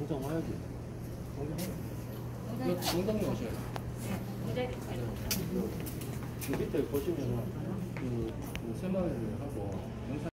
당장 와야지. 당장에 오셔야 돼. 그 밑에 보시면은 그 새마을을 하고 영상